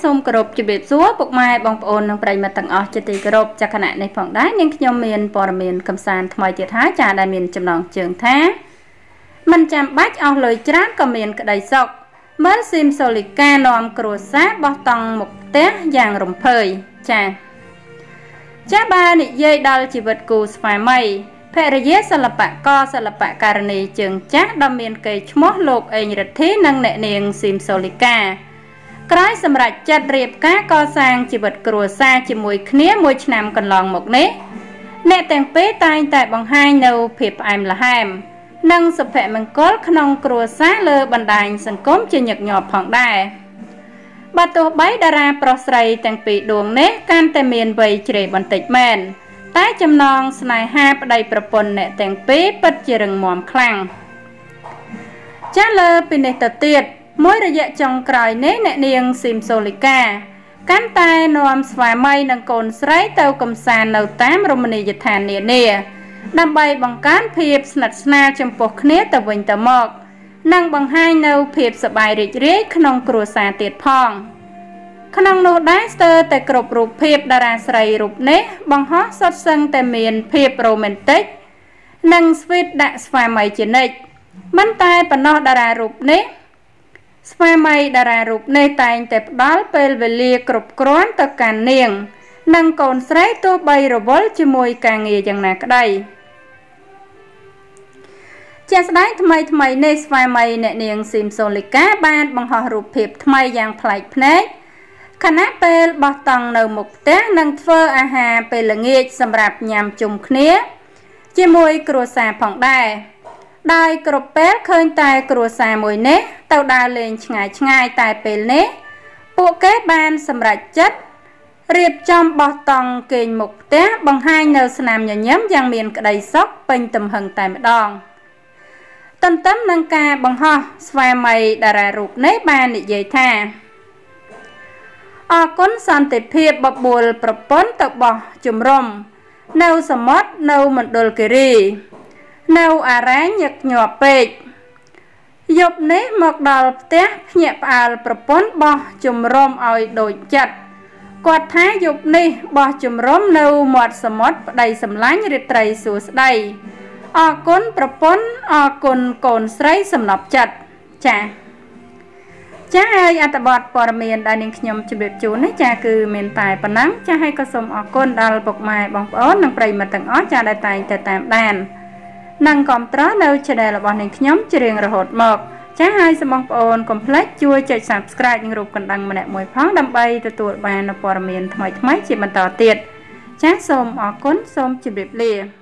សូមគោរពជម្រាបសួរពុកម៉ែបងប្អូននិងប្រិយមិត្តទាំងអស់ជាទីគោរពចាគណៈនេះផងដែរនាងខ្ញុំមានព័ត៌មានកំសាន្តថ្មីទៀតហើយចាដែលមានចំណងជើងថាមិនចាំបាច់អស់លុយច្រើនក៏មានក្តីសុខមើលស៊ីមសូលីកានាំគ្រួសារបោះតង់មុខផ្ទះយ៉ាងរំភើយចាបើនិយាយដល់ជីវិតគូស្វាមីភរិយាសិល្បករសិល្បករនីជើងចាស់ដ៏មានកេរ្តិ៍ឈ្មោះលោកអេងរិទ្ធីនិងអ្នកនាងស៊ីមសូលីកាក្រោយសម្រាប់ចាត់រៀបការកសាងជីវិតគ្រួសារជាមួយគ្នាមួយឆ្នាំកន្លងមកនេះអ្នកទាំងពីរតែងតែបង្ហាញនៅភាពផ្អែមល្ហែមនិងសុភមង្គលក្នុងគ្រួសារលើបណ្ដាញសង្គមជាញឹកញាប់ផងដែរបើទោះបីតារាប្រុសស្រីទាំងពីរដួងនេះកាន់តែមានវ័យជ្រេបន្តិចមែនតែចំណងស្នេហាប្តីប្រពន្ធអ្នកទាំងពីរពិតជារឹងមាំខ្លាំងចាលើពីនេះទៅទៀតមួយរយៈចុងក្រោយនេះអ្នកនាងស៊ីមសូលីកាកាន់តែនាំស្វាមីនិងកូនស្រីទៅកំសាន្តនៅតាមរមណីយដ្ឋាននានាដើម្បីបង្កើនភាពស្និទ្ធស្នាលចំពោះគ្នាទៅវិញទៅមកនិងបង្ហាញនៅភាពសប្បាយរីករាយក្នុងគ្រួសារទៀតផងក្នុងនោះដែរស្ទើរតែគ្រប់រូបភាពតារាស្រីរូបនេះបង្ហោះសុទ្ធសឹងតែមានភាពរ៉ូមែនទិកនិងស្វីតដាក់ស្វាមីជានិច្ចមិនតែប៉ុណ្ណោះតារារូបនេះស្វាមីតារារូបនេះតែងតែផ្ដល់ពេលវេលាគ្រប់គ្រាន់ទៅកាន់នាងនិងកូនស្រីទោះបីរវល់ជាមួយការងារយ៉ាងណាក្តីជាស្ដែងថ្មីនេះស្វាមីអ្នកនាងស៊ីមសូលីកាបានបង្ហោះរូបភាពថ្មីយ៉ាងប្លែកភ្នែកខណៈពេលបោះតង់នៅមុខផ្ទះនិងធ្វើអាហារពេលល្ងាចសម្រាប់ញ៉ាំជុំគ្នាជាមួយគ្រួសារផងដែរដោយគ្រប់ពេលឃើញតែគ្រួសារមួយនេះទៅដើរលេងឆ្ងាយតែពេលនេះពួកគេបានសម្រេចចិត្តរៀបចំបោះតង់គេងមុខផ្ទះបង្ហាញនៅស្នាមញញឹមយ៉ាងមានក្តីសុខពេញទំហឹងតែម្ដងទន្ទឹមនឹងការបង្ហោះស្វាមីតារារូបនេះបាននិយាយថាអរគុណសន្តិភាពបបួលប្រពន្ធទៅបោះជំរំនៅសមុទ្រនៅមណ្ឌលគិរីនៅអារ៉ែងញឹកញាប់ពេកយប់នេះមកដល់ផ្ទះភ្ញាក់ផ្អើលប្រពន្ធបោះជំរំឲ្យដូចចិត្តគាត់ថាយប់នេះបោះជំរំនៅមាត់សមុទ្រប្តីសម្លាញ់រាត្រីសួស្តីអរគុណប្រពន្ធអរគុណកូនស្រីសំណប់ចិត្តចាហើយអត្ថបទព័ត៌មានដែលនាងខ្ញុំជម្រាបជូននេះចាគឺមានតែប៉ុណ្ណឹងចាហើយក៏សូមអរគុណដល់ពុកម៉ែបងប្អូននិងប្រិយមិត្តទាំងអស់ចាដែលតែងតែតាមដាននិងគាំទ្រនៅ Channel របស់នាងខ្ញុំជារៀងរហូតមកចាហើយសូមបងប្អូនកុំភ្លេចជួយចុច Subscribe និងរូបកណ្ដឹងម្នាក់មួយផងដើម្បីទទួលបានព័ត៌មានថ្មីៗជាបន្តទៀតចាសូមអរគុណសូមជម្រាបលា